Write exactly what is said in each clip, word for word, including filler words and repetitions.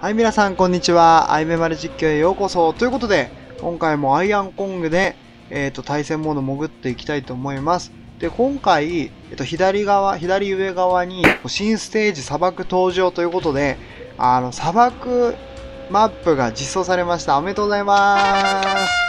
はい、皆さん、こんにちは。アイメマル実況へようこそ。ということで、今回もアイアンコングで、えっと、対戦モード潜っていきたいと思います。で、今回、えっと、左側、左上側に、新ステージ砂漠登場ということで、あの、砂漠マップが実装されました。おめでとうございます。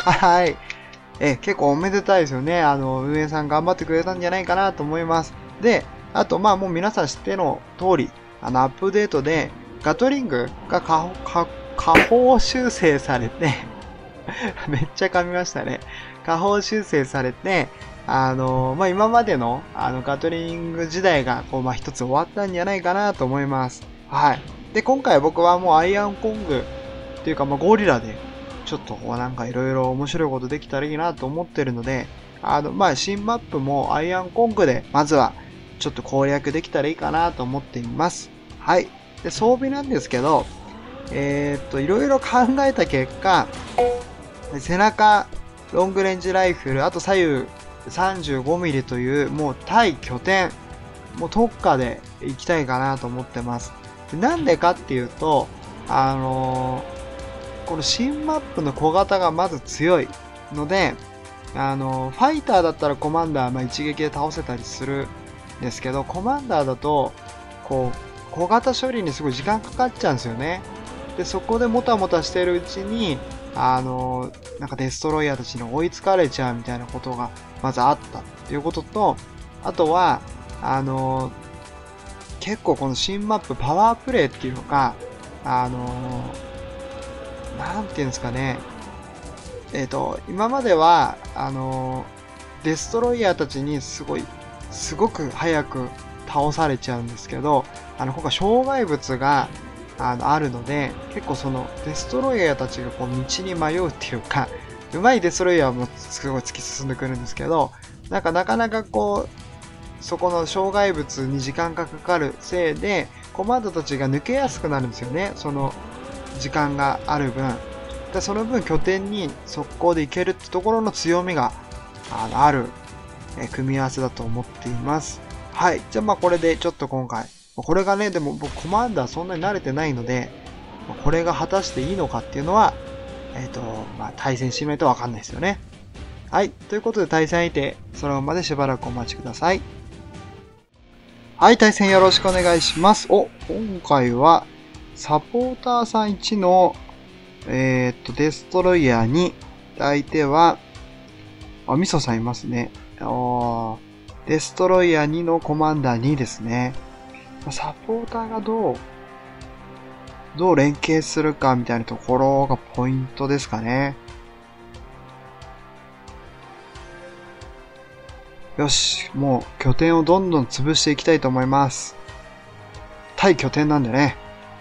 はい。え、結構おめでたいですよね。あの、運営さん頑張ってくれたんじゃないかなと思います。で、あと、まあ、もう皆さん知っての通り、あの、アップデートで、ガトリングが下下下方修正されてめっちゃ噛みましたね。下方修正されて、あの、まあ、今までの、あの、ガトリング時代が、こう、まあ、一つ終わったんじゃないかなと思います。はい。で、今回僕はもうアイアンコングっていうか、まあ、ゴリラで、ちょっとこう、なんかいろいろ面白いことできたらいいなと思ってるので、あの、まあ、新マップもアイアンコングで、まずは、ちょっと攻略できたらいいかなと思っています。はい。で、装備なんですけど、えー、っと、いろいろ考えた結果、背中、ロングレンジライフル、あと左右 さんじゅうごミリ という、もう対拠点、もう特化で行きたいかなと思ってます。でなんでかっていうと、あのー、この新マップの小型がまず強いので、あのー、ファイターだったらコマンダー、まあ、一撃で倒せたりするんですけど、コマンダーだと、こう、小型処理にすごい時間かかっちゃうんですよね。で、そこでもたもたしてるうちに、あの、なんかデストロイヤーたちに追いつかれちゃうみたいなことがまずあったっていうことと、あとは、あの、結構この新マップパワープレイっていうのが、あの、なんていうんですかね、えっと、今までは、あの、デストロイヤーたちにすごい、すごく早く倒されちゃうんですけど、あの、今回障害物が、あの、あるので、結構その、デストロイヤーたちがこう、道に迷うっていうか、上手いデストロイヤーもすごい突き進んでくるんですけど、なんかなかなかこう、そこの障害物に時間がかかるせいで、コマンドたちが抜けやすくなるんですよね。その、時間がある分。で、その分拠点に速攻で行けるってところの強みが、あの、ある、え、組み合わせだと思っています。はい。じゃあまあこれでちょっと今回、これがね、でも僕コマンダーそんなに慣れてないので、これが果たしていいのかっていうのは、えっと、まあ対戦してみないとわかんないですよね。はい。ということで対戦相手、そのままでしばらくお待ちください。はい。対戦よろしくお願いします。お、今回は、サポーターさんいちの、えー、っと、デストロイヤーに、相手は、あ、ミソさんいますね。あデストロイヤーにのコマンダーにですね。サポーターがどう、どう連携するかみたいなところがポイントですかね。よし、もう拠点をどんどん潰していきたいと思います。対拠点なんでね。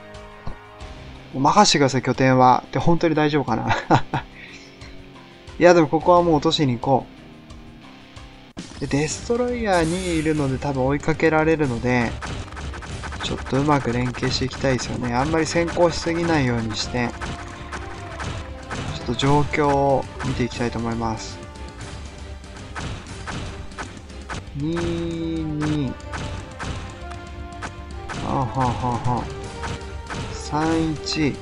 任してください、拠点は。って本当に大丈夫かないや、でもここはもう落としに行こう。で、デストロイヤーにいるので多分追いかけられるので、ちょっとうまく連携していきたいですよね。あんまり先行しすぎないようにして、ちょっと状況を見ていきたいと思います。にーにー。はんはんはんはん。さんいち。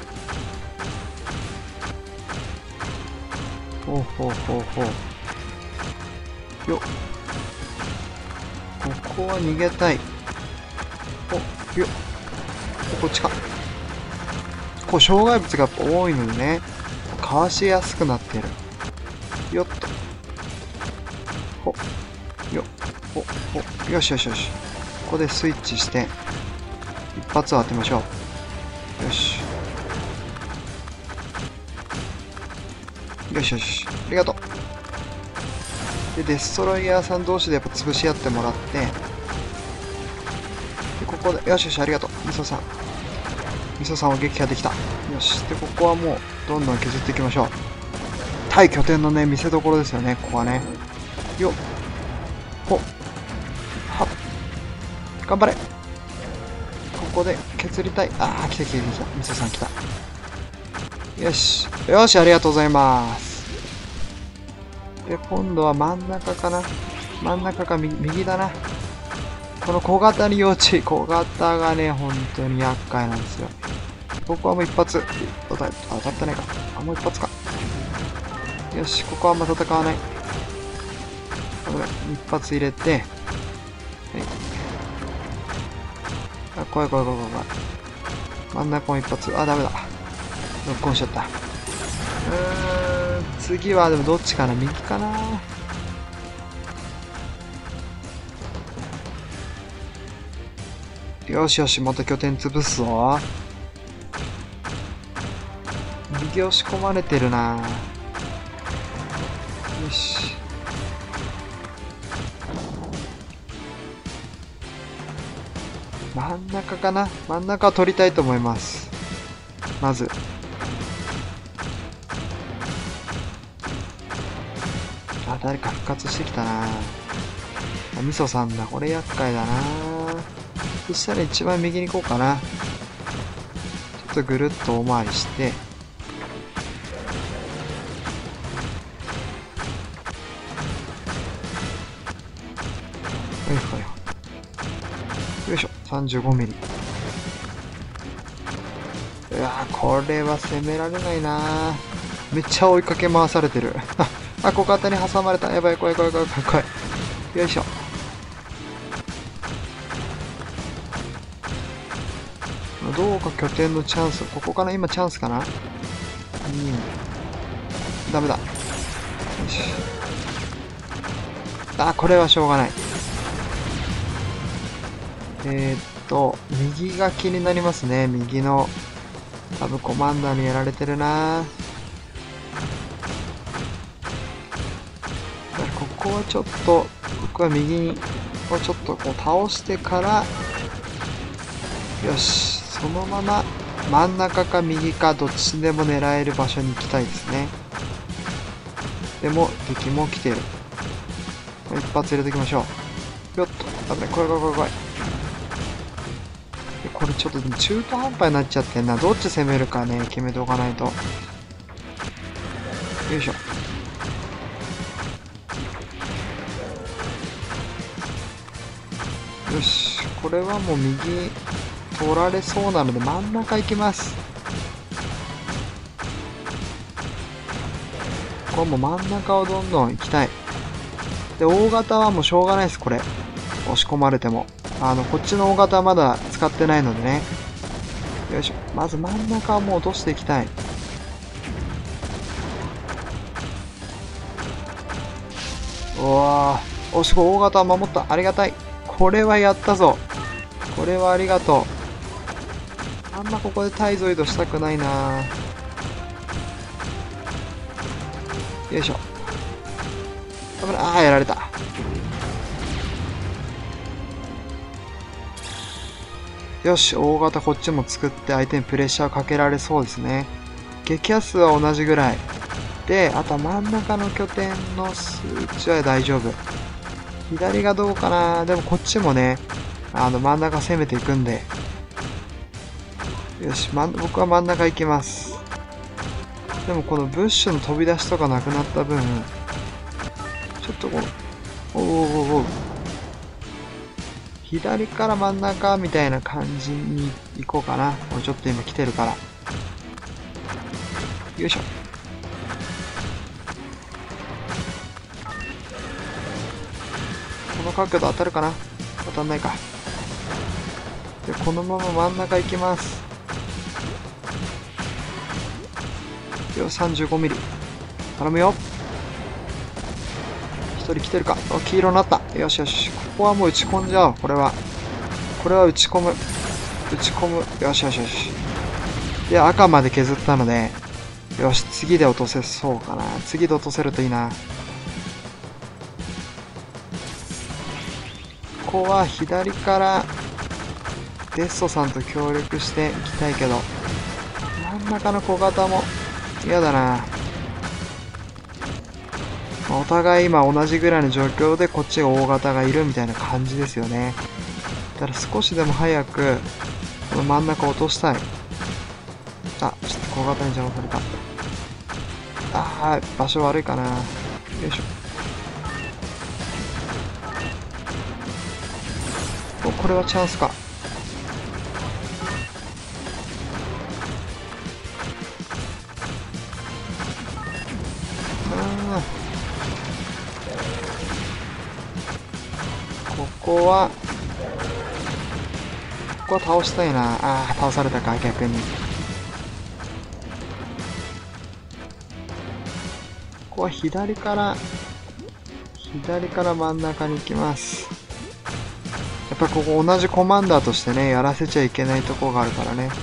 ほうほうほうほう。よっ。ここは逃げたい。お、よっ。こっちか。こう、障害物がやっぱ多いのでね、かわしやすくなってる。よっと。ほ、よ、ほ、ほ、よしよしよし。ここでスイッチして、一発を当てましょう。よし。よしよし。ありがとう。で、デストロイヤーさん同士でやっぱ潰し合ってもらって、で、ここで、よしよし、ありがとう。ミソさん。ミソさんを撃破できた。よし。で、ここはもう、どんどん削っていきましょう。対拠点のね、見せ所ですよね、ここはね。よっ。ほっ。はっ。頑張れ。ここで削りたい。あー、来た来た来た。ミソさん来た。よし。よし、ありがとうございます。で、今度は真ん中かな。真ん中か右、右だな。この小型に要注意。小型がね、本当に厄介なんですよ。 ここはもう一発。当た当たってないか。あ、もう一発か。よし、ここはあんま戦わない。これ、一発入れて。はい。あ、怖い怖い怖い怖い。真ん中も一発。あ、ダメだ。ノックオンしちゃった。うーん、次はでもどっちかな、右かな。よしよし、また拠点潰すぞ。右押し込まれてるな。よし。真ん中かな。真ん中は取りたいと思います。まず。あ、誰か復活してきたな。あ、みそさんだ。これ厄介だな。そしたら一番右に行こうかな。ちょっとぐるっと大回りして。はいはい。よいしょ。さんじゅうごミリ。うわー、これは攻められないな。めっちゃ追いかけ回されてる。あ、ここあたり挟まれた。やばい、怖い怖い怖い怖い怖い。よいしょ。どうか拠点のチャンス。ここかな、今チャンスかな。うん。ダメだ。よし。あ、これはしょうがない。えー、っと、右が気になりますね。右の、多分コマンダーにやられてるな。ここはちょっと、僕は右をちょっとこう倒してから、よし、そのまま真ん中か右かどっちでも狙える場所に行きたいですね。でも、敵も来てる。一発入れておきましょう。よっと、危ない、怖い怖い怖い怖い。これちょっと中途半端になっちゃってんな。どっち攻めるかね、決めておかないと。よいしょ。よし、これはもう右取られそうなので真ん中行きます。これもう真ん中をどんどん行きたい。で、大型はもうしょうがないです、これ。押し込まれても。あの、こっちの大型はまだ使ってないのでね。よいしょ。まず真ん中はもう落としていきたい。うわー。おし、大型は守った。ありがたい。これはやったぞ。これはありがとう。あんまここでタイゾイドしたくないな。よいしょ。危ない。ああ、やられた。よし、大型こっちも作って相手にプレッシャーかけられそうですね。撃破数は同じぐらい。で、あとは真ん中の拠点の数値は大丈夫。左がどうかな。でもこっちもね、あの真ん中攻めていくんで。よし、ま、僕は真ん中行きます。でもこのブッシュの飛び出しとかなくなった分、ちょっとこう、おうおうおうおう。左から真ん中みたいな感じに行こうかな。もうちょっと今来てるから。よいしょ。この角度当たるかな？当たんないか。で、このまま真ん中行きます。よ、さんじゅうごミリ。頼むよ。一人来てるか。お、黄色になった。よしよし。ここはもう打ち込んじゃおう。これは。これは打ち込む。打ち込む。よしよしよし。で、赤まで削ったので、よし、次で落とせそうかな。次で落とせるといいな。ここは左からデストさんと協力していきたいけど、真ん中の小型も嫌だな。お互い今同じぐらいの状況でこっちが大型がいるみたいな感じですよね。だから少しでも早くこの真ん中落としたい。あ、ちょっと小型に邪魔された。あー、場所悪いかな。よいしょ。お、これはチャンスか。 こは、ここは倒したいな。ああ、倒されたか、逆に。ここは左から、左から真ん中に行きます。やっぱここ同じコマンダーとしてね、やらせちゃいけないところがあるからね。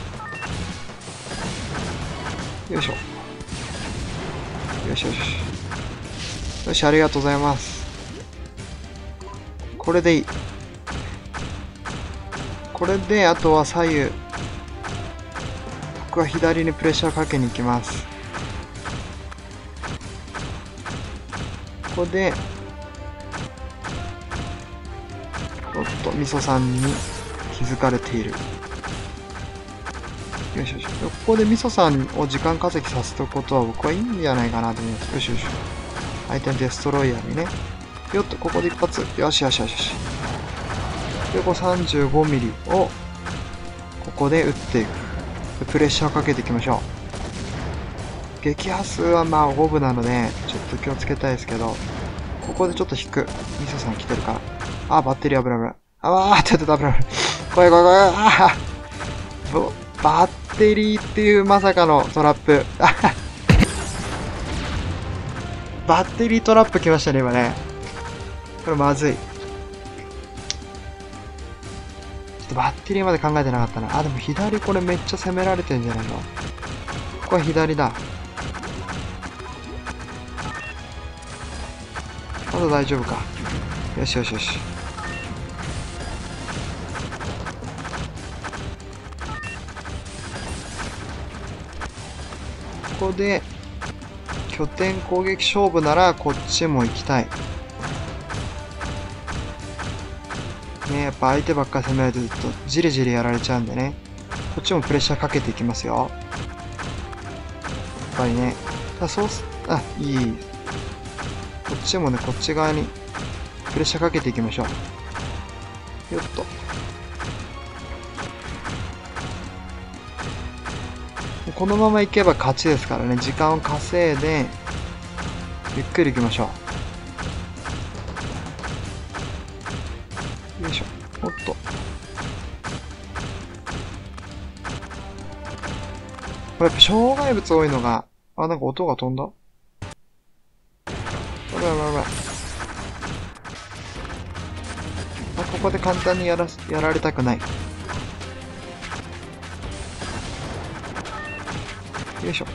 よいしょ。よしよし。よし、ありがとうございます。これでいい。これで、あとは左右。僕は左にプレッシャーかけに行きます。ここで、おっと、みそさんに気づかれている。よしよし。ここでみそさんを時間稼ぎさせておくことは僕はいいんじゃないかなと思います。よしよし。相手のデストロイヤーにね。よっと、ここで一発。よしよしよしよし。で、こう さんじゅうごミリ を、ここで撃っていく。プレッシャーかけていきましょう。撃破数はまあごぶなので、ちょっと気をつけたいですけど、ここでちょっと引く。ミソさん来てるから。あ、バッテリー危ない危ない。あわー、ちょっと危ない危ない。怖い怖い怖い。あーバッテリーっていうまさかのトラップ。バッテリートラップ来ましたね、今ね。これまずい。ちょっとバッテリーまで考えてなかったな。あ、でも左これめっちゃ攻められてんじゃないの？ここは左だ。まだ大丈夫か。よしよしよし。ここで、拠点攻撃勝負ならこっちも行きたい。ね、やっぱ相手ばっかり攻められてるとじりじりやられちゃうんでね。こっちもプレッシャーかけていきますよ。やっぱりね。あ、そうす、あ、いい。こっちもね、こっち側にプレッシャーかけていきましょう。よっと。このまま行けば勝ちですからね。時間を稼いで、ゆっくり行きましょう。よいしょ。おっと。これやっぱ障害物多いのが、あ、なんか音が飛んだ？やばいやばいやばい。あ、ここで簡単にやら、やられたくない。よいしょ。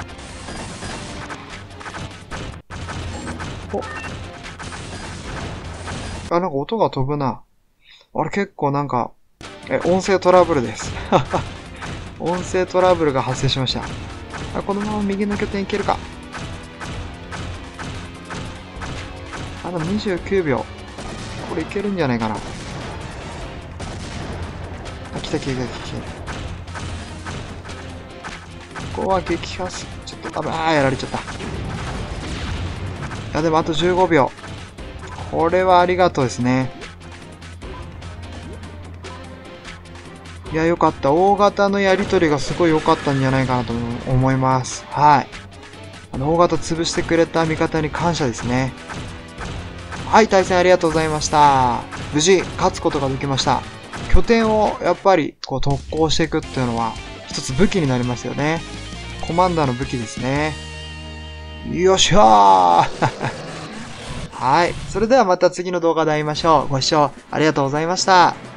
お。あ、なんか音が飛ぶな。あれ結構なんか、え、音声トラブルです。音声トラブルが発生しました。あ、このまま右の拠点いけるか。あ、でもにじゅうきゅうびょう。これいけるんじゃないかな。あ、来た来た来た来た。ここは撃破す、ちょっと、あばー、やられちゃった。いや、でもあとじゅうごびょう。これはありがとうですね。いや、よかった。大型のやりとりがすごい良かったんじゃないかなと思います。はい。あの、大型潰してくれた味方に感謝ですね。はい、対戦ありがとうございました。無事、勝つことができました。拠点をやっぱり、こう、特攻していくっていうのは、一つ武器になりますよね。コマンダーの武器ですね。よっしゃーはい。それではまた次の動画で会いましょう。ご視聴ありがとうございました。